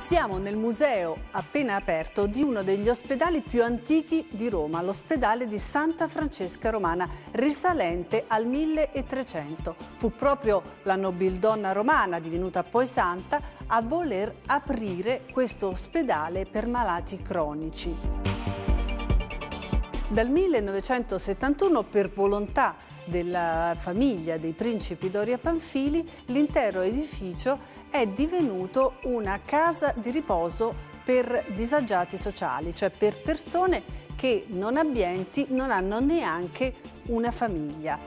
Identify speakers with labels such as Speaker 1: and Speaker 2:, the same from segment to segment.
Speaker 1: Siamo nel museo appena aperto di uno degli ospedali più antichi di Roma, l'ospedale di Santa Francesca Romana, risalente al 1300. Fu proprio la nobildonna romana, divenuta poi santa, a voler aprire questo ospedale per malati cronici. Dal 1971, per volontà della famiglia dei principi Doria Pamphili, l'intero edificio è divenuto una casa di riposo per disagiati sociali, cioè per persone che non abbienti non hanno neanche una famiglia.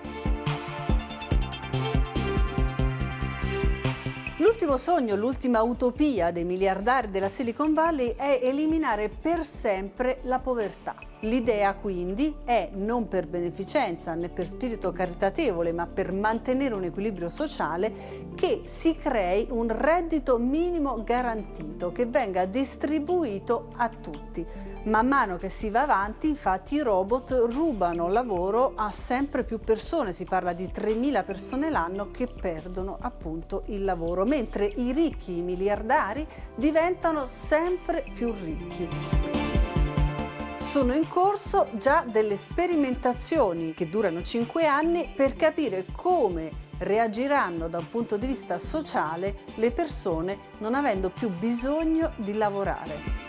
Speaker 1: L'ultimo sogno, l'ultima utopia dei miliardari della Silicon Valley è eliminare per sempre la povertà. L'idea quindi è, non per beneficenza né per spirito caritatevole, ma per mantenere un equilibrio sociale, che si crei un reddito minimo garantito che venga distribuito a tutti. Man mano che si va avanti, infatti, i robot rubano lavoro a sempre più persone. Si parla di 3.000 persone l'anno che perdono appunto il lavoro, mentre i ricchi, i miliardari, diventano sempre più ricchi. Sono in corso già delle sperimentazioni che durano 5 anni per capire come reagiranno da un punto di vista sociale le persone non avendo più bisogno di lavorare.